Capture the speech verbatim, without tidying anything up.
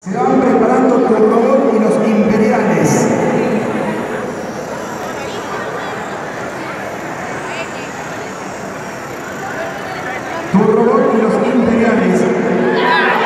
Se van preparando tu robot y los imperiales. Tu robot y los imperiales.